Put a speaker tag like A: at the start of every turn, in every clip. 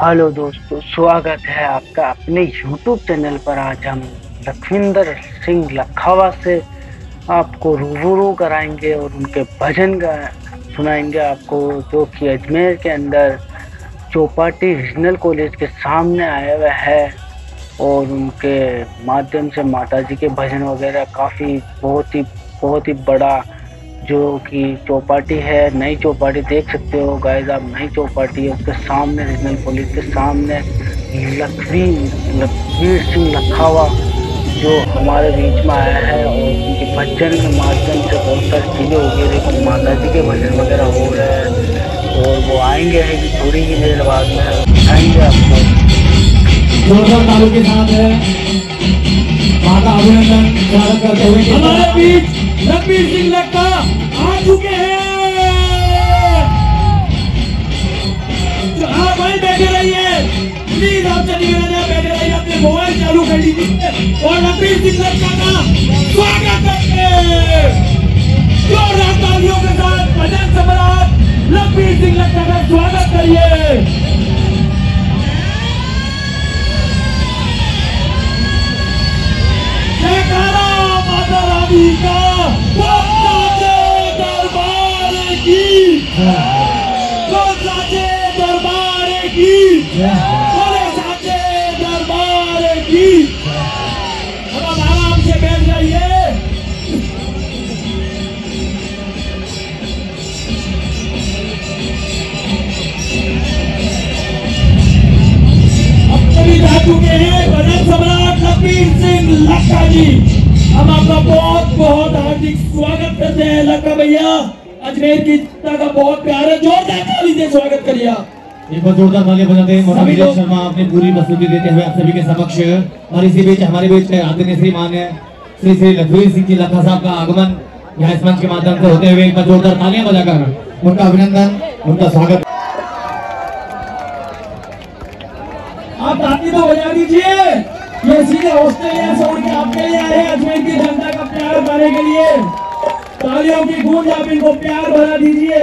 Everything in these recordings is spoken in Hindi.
A: हेलो दोस्तों, स्वागत है आपका अपने YouTube चैनल पर। आज हम लखविंदर सिंह लखावा से आपको रूबरू कराएंगे और उनके भजन सुनाएंगे आपको, जो कि अजमेर के अंदर चौपाटी रीजनल कॉलेज के सामने आया हुआ है। और उनके माध्यम से माताजी के भजन वगैरह काफ़ी बहुत ही बड़ा जो कि चौपाटी है, नई चौपाटी देख सकते हो गाइस आप। नई चौपाटी है, उसके सामने रीजनल कॉलेज के सामने लखवीर सिंह लखावा जो हमारे बीच में आया है। और उनके भजन के माध्यम से बहुत सारी चीज़ें हो गई। देखो माता जी के भजन वगैरह हो रहे हैं और वो आएंगे है कि थोड़ी ही देर बाद में आएंगे आपको।
B: जोरदार ताली के साथ है माता अभिनंदन स्वागत करते हुए हमारे बीच लखवीर सिंह लखा आ चुके हैं। तो आप वहीं बैठे रहिए, प्लीज आप चलिए बैठे रहिए, अपने मोबाइल चालू कर लीजिए और लखवीर सिंह लखा का स्वागत करते जोरदार तालियों के साथ भजन सम्राट लखवीर सिंह लखा का स्वागत करिए। माता रानी का दरबार की, दरबार की, दरबार की। अब आराम से बैठ जाइए। अब सभी जा चुके हैं भजन सम्राट लखवीर सिंह लखा जी। हम आपका बहुत बहुत हार्दिक स्वागत करते हैं लखा भैया। अजमेर की जनता का बहुत प्यार है, जोरदार ताली से स्वागत करिए।
C: एक बार जोरदार ताली बजाते हैं मोहम्मद शर्मा अपनी पूरी प्रस्तुति देते हुए आप सभी के समक्ष। और इसी बीच हमारे बीच आदरणीय श्रीमान श्री लखवीर सिंह जी लखा साहब का आगमन यहाँ इस मंच के माध्यम से होते हुए एक बार जोरदार तालियां बजाकर उनका अभिनंदन, उनका स्वागत।
B: आप ताली तो बजा दीजिए। ये सीधे ऑस्ट्रेलिया से उड़ के आपके लिए आए हैं, अजमेर की जनता का प्यार पाने के लिए। तालियों की गूंज आप इनको प्यार भरा दीजिए।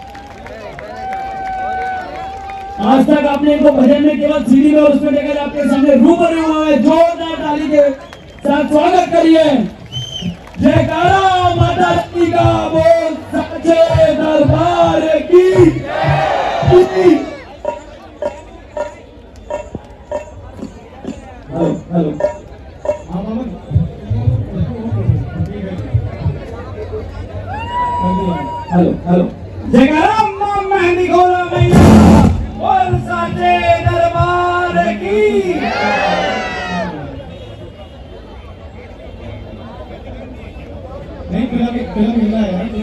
B: आज तक आपने इनको भजन में केवल सीढ़ी में और उसमें देखा आपके सामने रूबरू हुआ है। जोरदार ताली के साथ स्वागत करिए। जयकारा माता रानी का बोल सच्चे दरबार की। हेलो हेलो हेलो जयकारा मेहंदी खोला मैया और साचे दरबार की। नहीं फिल्म मिला है यार।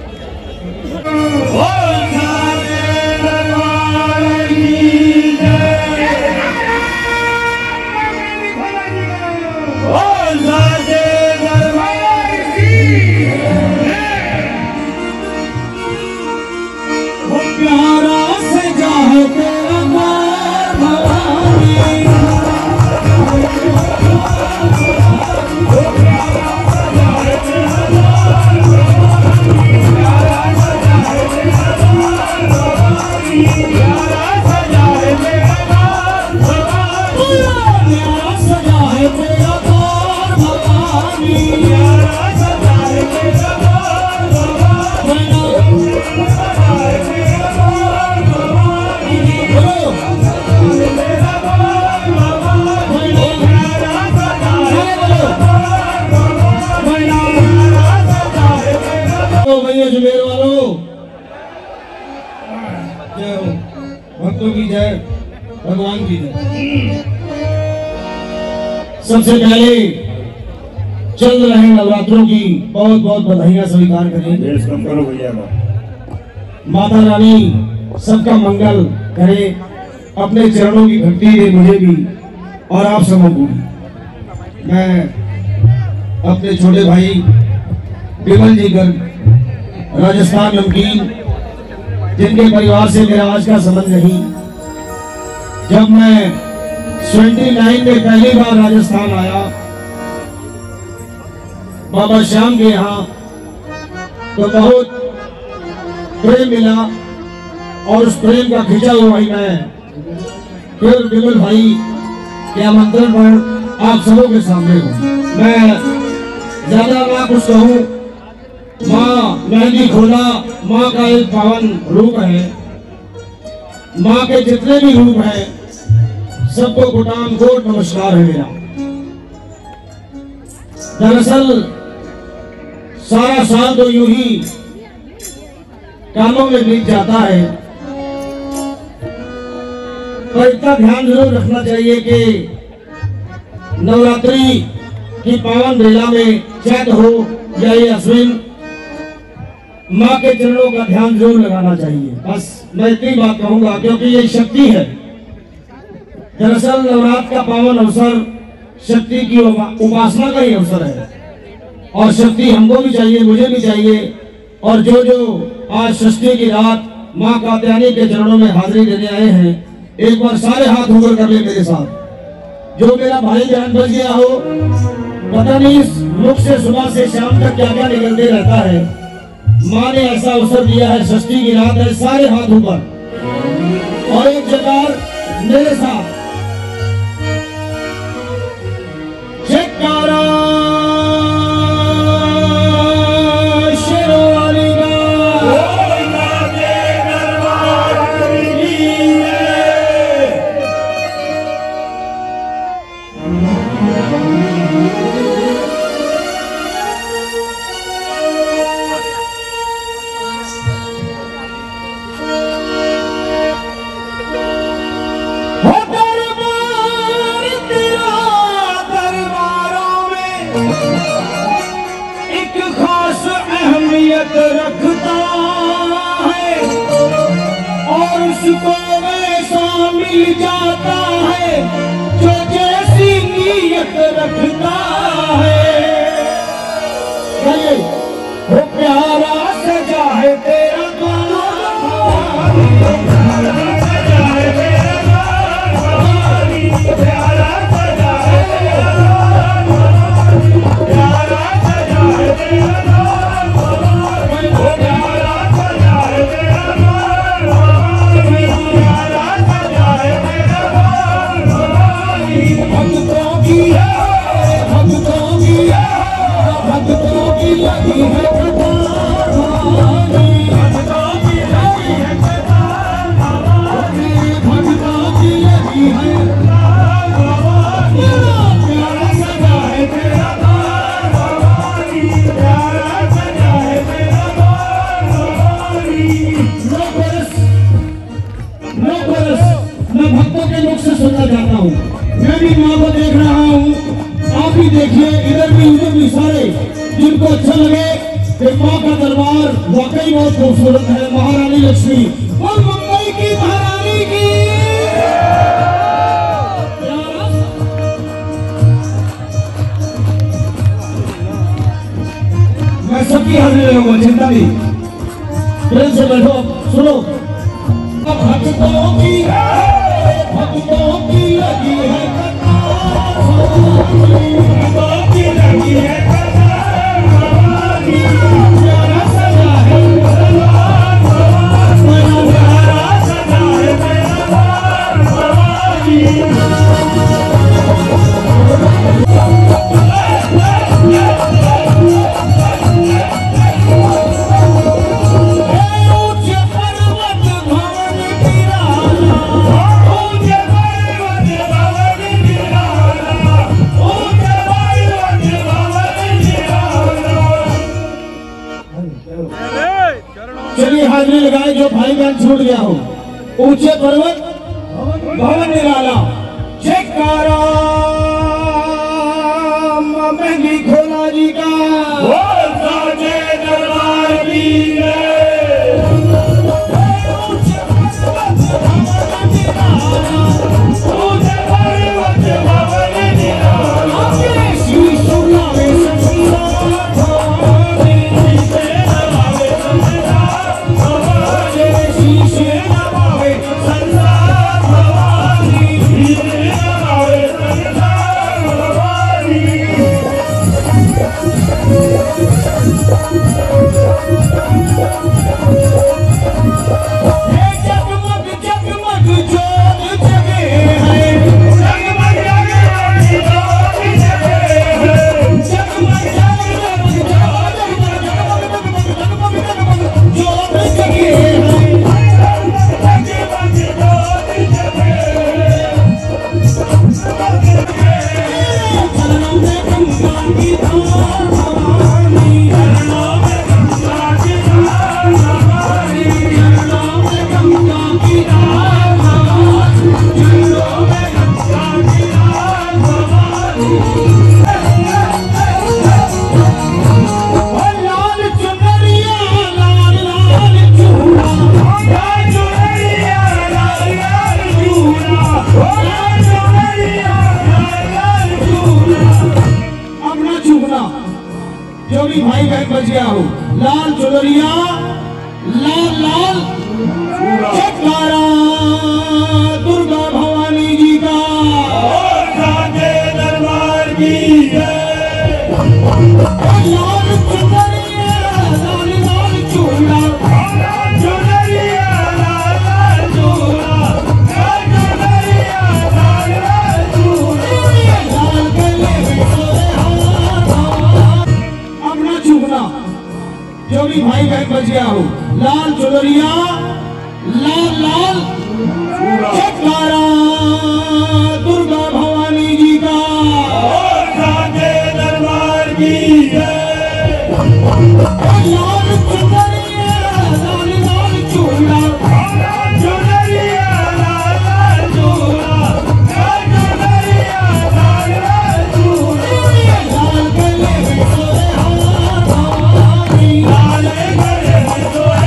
B: अजमेर वालों जय हो, भक्तों की जय, भगवान की जय। सबसे पहले चल रहे नवरात्रों की बहुत बहुत बधाइयां स्वीकार करें। माता रानी सबका मंगल करे, अपने चरणों की भक्ति दे मुझे भी और आप सबों को। मैं अपने छोटे भाई विमल जी गर्ग राजस्थान नमकीन, जिनके परिवार से मेरा आज का संबंध नहीं। जब मैं 29 में पहली बार राजस्थान आया बाबा श्याम के यहाँ, तो बहुत प्रेम मिला और उस प्रेम का खिंचा हुआ ही मैं फिर बिमल भाई के आमंत्रण पर आप सबों के सामने हूँ। मैं ज्यादा ना कुछ कहूँ। माँ मेहंदी खोला माँ का एक पावन रूप है। माँ के जितने भी रूप हैं सबको कोटान कोट नमस्कार है मेरा। दरअसल सारा साल तो यूं ही कामों में बीत जाता है, पर इतना ध्यान जरूर रखना चाहिए कि नवरात्रि की पावन बेला में चैत हो या ये अश्विन, माँ के चरणों का ध्यान जरूर लगाना चाहिए। बस मैं इतनी बात कहूंगा क्योंकि ये शक्ति है। दरअसल नवरात्र का पावन अवसर शक्ति की उपासना का ही अवसर है और शक्ति हमको भी चाहिए, मुझे भी चाहिए। और जो आज षष्ठी की रात माँ कात्यायनी के चरणों में हाजिरी देने आए हैं, एक बार सारे हाथ ऊपर कर ले मेरे साथ। जो मेरा भाई बहन बच गया हो, पता नहीं इस मुख से सुबह से शाम तक क्या क्या निकलते रहता है। माँ ने ऐसा अवसर दिया है, षष्ठी की रात है, सारे हाथ ऊपर और एक जगह मेरे साथ जयकारा रखता है और उसको वैसा मिल जाता है जो जैसी नीयत रखता है। वो प्यारा सजा है तेरा सुनना चाहता हूँ। मैं भी माँ को देख रहा हूँ, आप भी देखिए, इधर भी उधर भी सारे जिनको अच्छा लगे कि माँ का दरबार वाकई बहुत खूबसूरत है। महारानी लक्ष्मी और मुंबई की महारानी की मैं सबकी हाजिर रहूंगा, चिंता नहीं। प्रेम से बैठो, सुनो। भक्तों की लगी है हाजिरी लगाए जो भाई बहन छूट गया हो। ऊंचे पर्वत भवन निराला, जयकारा महंगी खोला जी का दरबार की जगमग जगमग जोत जगे जो भी भाई बहन बच गया हो, लाल चुनरिया लाल लाल जयकारा दुर्गा भवानी जी का और साचे दरबार की जय। लाल चुनरिया लाल लाल चूड़ा चुनरिया लाल लाल चूड़ा चुनरिया लाल लाल चूड़ा लाल गले में सोए अपना चूकना। जो भी भाई बहन बच गया हो, लाल चुनरिया लाल लाल जयकारा दुर्गा भवानी जी का और साचे दरबार की जय। लाल चुनरिया लाल लाल चूड़ा चुनरिया लाल लाल चूड़ा चुनरिया लाल लाल चूड़ा लाल गले में सोए लाल गले में सोए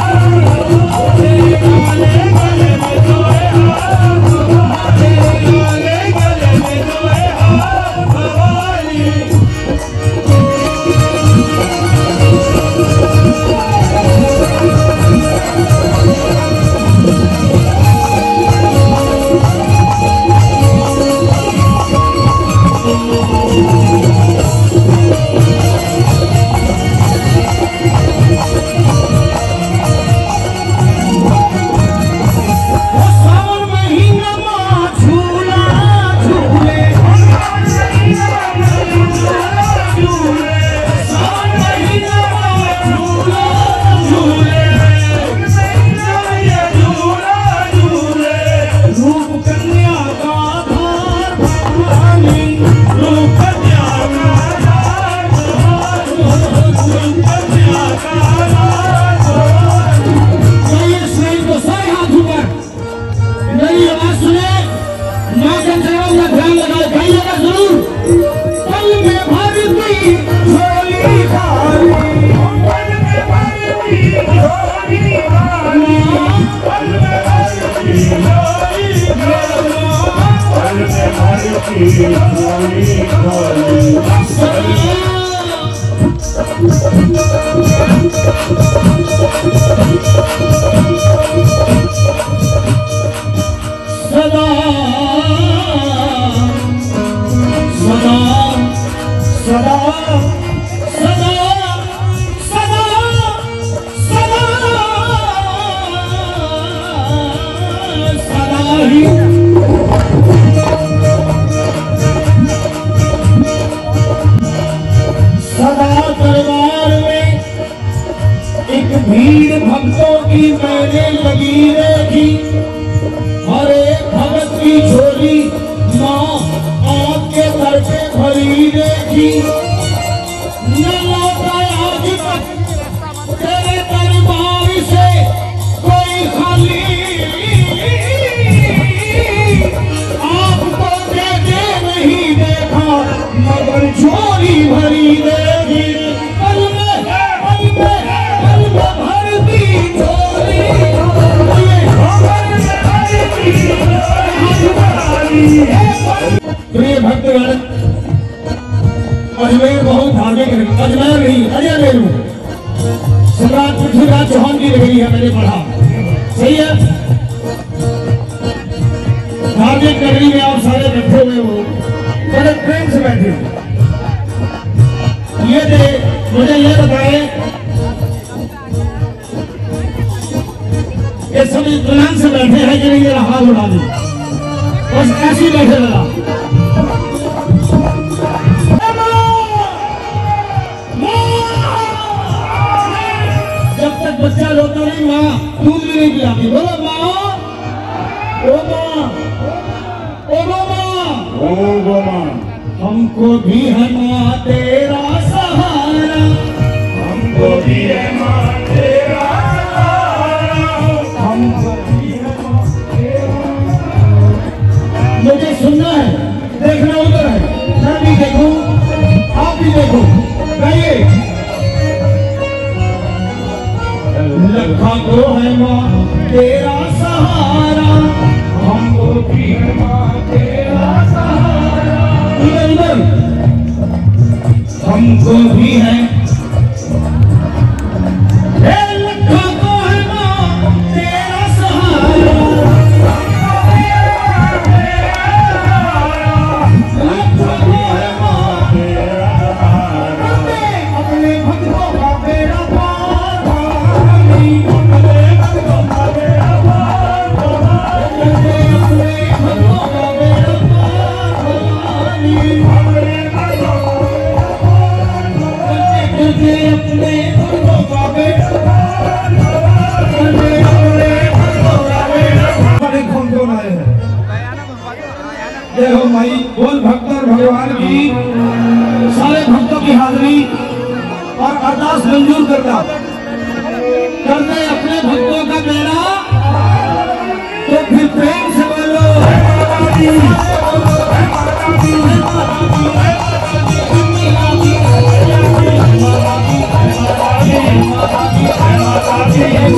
B: प्रिय भक्तगण, अजमेर बहुत धार्मिक है। अजमेर नहीं, अजमेर सम्राट पृथ्वीराज चौहान की नगरी है, मैंने पढ़ा। सही है। धार्मिक नगरी में आप सारे बैठे हुए हो, बड़े प्रेम से बैठे हो। ये दे मुझे ये बताए कि सभी दुल्हन से बैठे हैं कि नहीं, मेरा हाथ उड़ा दे, बस ऐसी बैठे लगा। जब तक बच्चा रोता नहीं, माँ दूध भी नहीं पिलाती। बोलो माँ, ओ माँ, ओ माँ, ओ माँ, हमको भी है माँ गाइए। लखा को है माँ तेरा सहारा, हमको भी है माँ तेरा सहारा, इधर हमको भी है। लखा को है माँ तेरा सहारा, जय हो माई बोल भक्त और भगवान की, सारे भक्तों की हाजिरी और अरदास मंजूर करना करते अपने भक्तों का बेड़ा, तो फिर प्रेम से बोलो माता दी।